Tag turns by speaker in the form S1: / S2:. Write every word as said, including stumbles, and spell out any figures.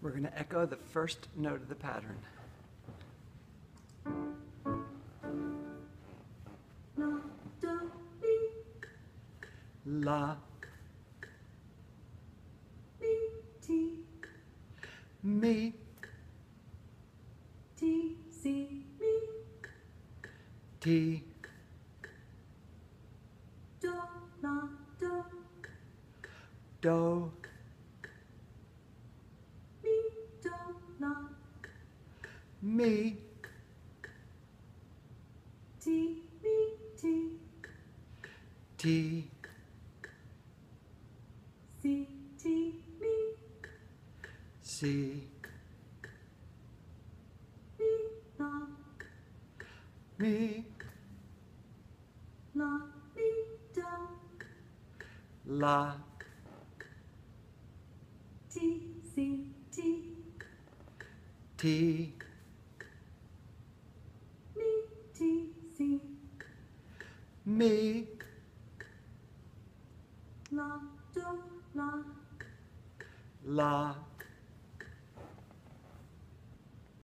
S1: We're going to echo the first note of the pattern. La, mi,
S2: T, C, mi,
S1: ti,
S2: do, la, do,
S1: do,
S2: mi, do, la,
S1: mi,
S2: T, mi, T,
S1: ti,
S2: C, T, mi,
S1: si,
S2: mi, la,
S1: mi,
S2: la, mi, do,
S1: la,
S2: T, C, T,
S1: ti,
S2: mi, T, C,
S1: mi,
S2: la, do, la,
S1: la,